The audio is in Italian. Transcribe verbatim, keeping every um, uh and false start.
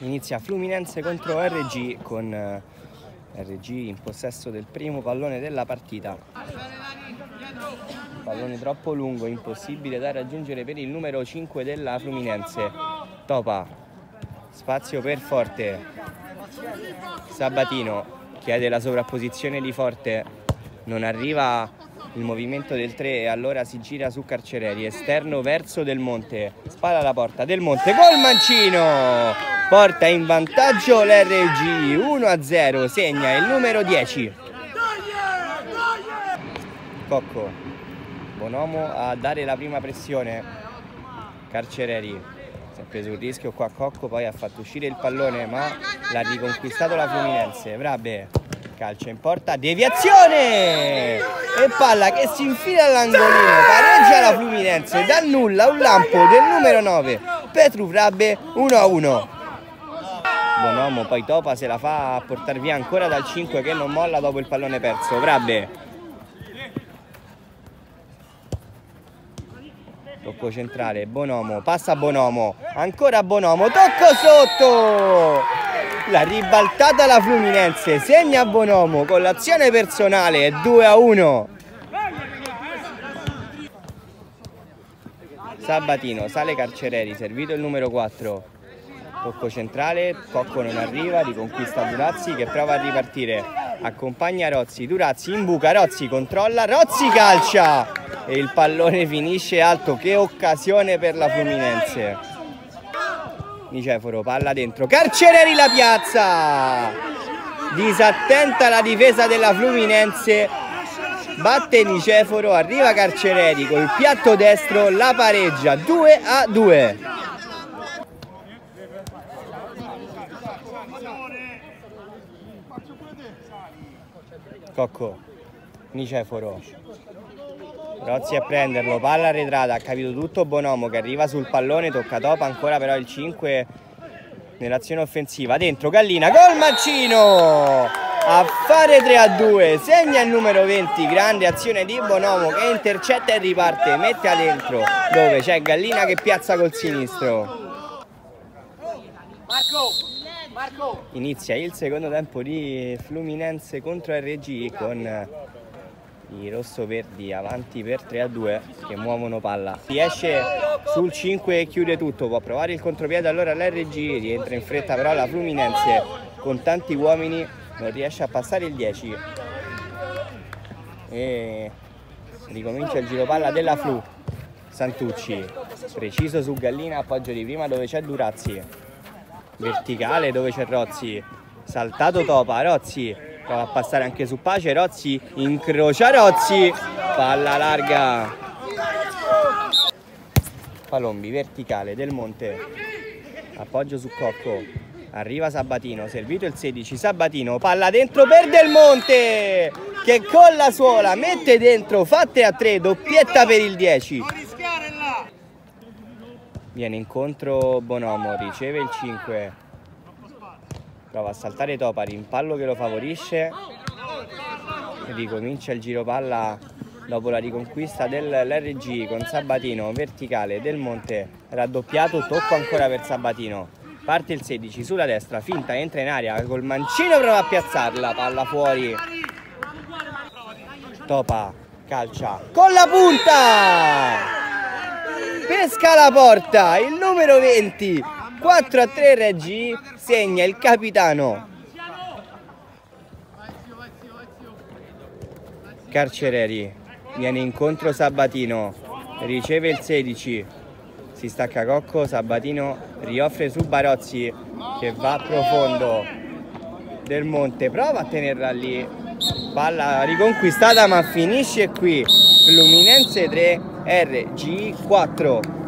Inizia Fluminense contro R G con R G in possesso del primo pallone della partita. Pallone troppo lungo, impossibile da raggiungere per il numero cinque della Fluminense. Topa, spazio per Forte. Sabatino chiede la sovrapposizione di Forte, non arriva il movimento del tre e allora si gira su Carcereri. Esterno verso Del Monte, spalla alla porta, Del Monte col mancino, porta in vantaggio l'R G, uno a zero, segna il numero dieci. Cocco, Bonomo a dare la prima pressione. Carcereri si è preso un rischio qua, Cocco poi ha fatto uscire il pallone ma l'ha riconquistato la Fluminense. Vrabe, calcia in porta, deviazione e palla che si infila all'angolino, pareggia la Fluminense, dal nulla un lampo del numero nove Petru Vrabe, uno a uno. Bonomo poi Topa se la fa a portare via ancora dal cinque che non molla dopo il pallone perso. Vrabe, tocco centrale, Bonomo, passa Bonomo, ancora Bonomo, tocco sotto, la ribaltata la Fluminense, segna Bonomo con l'azione personale, due a uno. Sabatino, sale Carcereri, servito il numero quattro, tocco centrale, Cocco non arriva, riconquista Durazzi che prova a ripartire, accompagna Rozzi, Durazzi in buca, Rozzi controlla, Rozzi calcia e il pallone finisce alto. Che occasione per la Fluminense. Niceforo, palla dentro, Carcereri la piazza, disattenta la difesa della Fluminense, batte Niceforo, arriva Carcereri col piatto destro, la pareggia, due a due. Cocco, Niceforo, Rozzi a prenderlo, palla arretrata, ha capito tutto Bonomo che arriva sul pallone, tocca Topa, ancora però il cinque nell'azione offensiva, dentro Gallina col mancino a fare tre a due, segna il numero venti, grande azione di Bonomo che intercetta e riparte, mette a dentro dove c'è Gallina che piazza col sinistro. Inizia il secondo tempo di Fluminense contro R G con i rossoverdi avanti per tre a due che muovono palla. Riesce sul cinque e chiude tutto, può provare il contropiede allora l'R G, rientra in fretta però la Fluminense con tanti uomini non riesce a passare il dieci e ricomincia il giro palla della Flu. Santucci, preciso su Gallina, appoggio di prima dove c'è Durazzi, verticale dove c'è Rozzi, saltato Topa, Rozzi prova a passare anche su Pace, Rozzi incrocia Rozzi, palla larga, Palombi, verticale, Del Monte, appoggio su Cocco, arriva Sabatino, servito il sedici, Sabatino, palla dentro per Del Monte che con la suola mette dentro, fatte a tre, doppietta per il dieci. Viene incontro Bonomo, riceve il cinque, prova a saltare Topa, rimpallo che lo favorisce, ricomincia il giro palla dopo la riconquista dell'R G con Sabatino, verticale, Del Monte, raddoppiato, tocco ancora per Sabatino, parte il sedici sulla destra, finta, entra in area, col mancino prova a piazzarla, palla fuori, Topa, calcia, con la punta! Pesca la porta, il numero venti, quattro a tre R G, segna il capitano. Carcereri, viene incontro Sabatino, riceve il sedici, si stacca Cocco, Sabatino rioffre su Barozzi che va profondo, Del Monte prova a tenerla lì, palla riconquistata ma finisce qui, Fluminense tre, R G quattro.